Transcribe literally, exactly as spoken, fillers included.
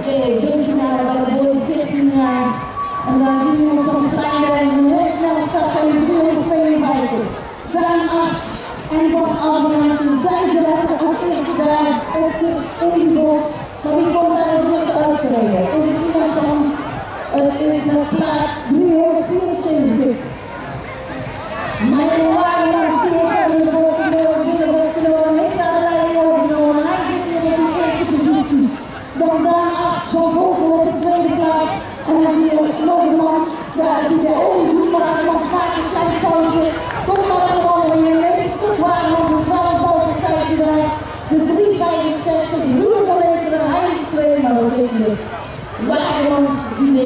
B-finale bij de boys dertien jaar. En daar zien we ons van Vrijwijs een heel snel start bij de driehonderdtweeënvijftig. Daan Arts en Bob Adriaansen zijn gelopen als eerste daar op de Steenbord. Maar wie komt daar als eerste uitgereden? Is het iemand van? Het is met plaat driehonderdvierenzeventig. Mijn Wagenmans die heeft in de bocht genomen, binnenbocht genomen, heeft daar de leiding overgenomen. Hij zit weer in de eerste positie. Dan Daan Arts van Volkel op de tweede plaats. En dan zie je nog een man daar die de ogen doet, maar iemand maakt een klein foutje. Komt naar de verandering en neemt een stuk Wagenmans een zware valpartijtje daar. De drie vijfenzestig, Roelof van Ekeren, hij is twee, maar ook is hier Wagenmans die